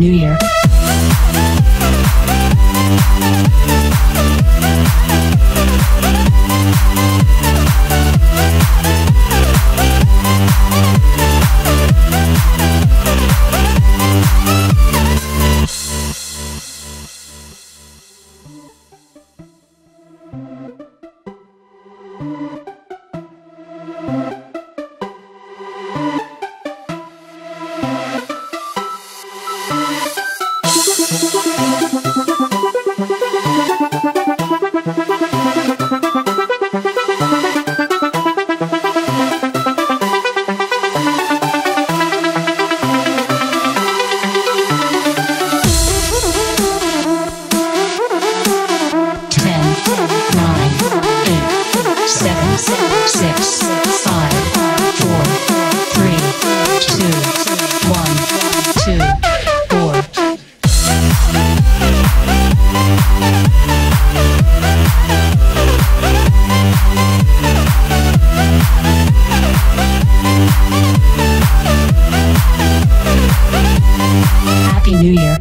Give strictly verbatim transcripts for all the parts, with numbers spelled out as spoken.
New Year. Six, five, four, three, two, one, two, four. Happy New Year.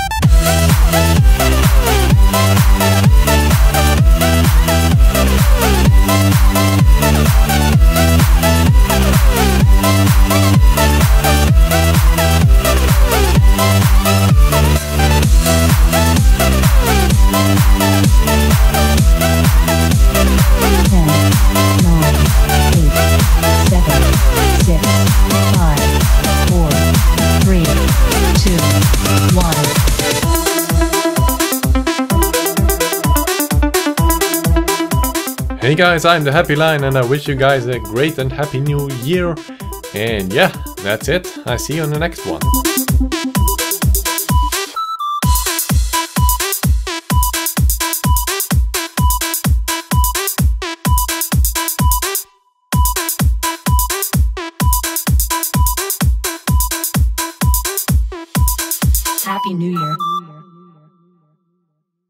Hey guys, I'm the Happy Lion and I wish you guys a great and happy new year. And yeah, that's it. I see you on the next one. Happy New Year.